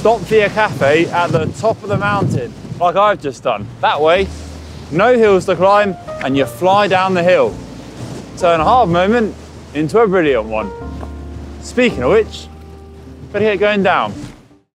stop for your cafe at the top of the mountain, like I've just done. That way, no hills to climb, and you fly down the hill. Turn a hard moment into a brilliant one. Speaking of which, better get going down.